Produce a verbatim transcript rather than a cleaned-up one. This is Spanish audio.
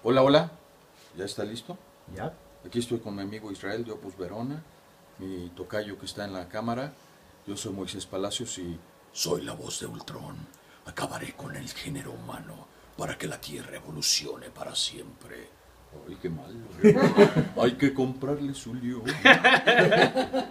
Hola, hola. ¿Ya está listo? ¿Ya? Aquí estoy con mi amigo Israel de Opus Verona, mi tocayo que está en la cámara. Yo soy Moisés Palacios y soy la voz de Ultron. Acabaré con el género humano para que la Tierra evolucione para siempre. Ay, qué mal. Hay que comprarle su lío.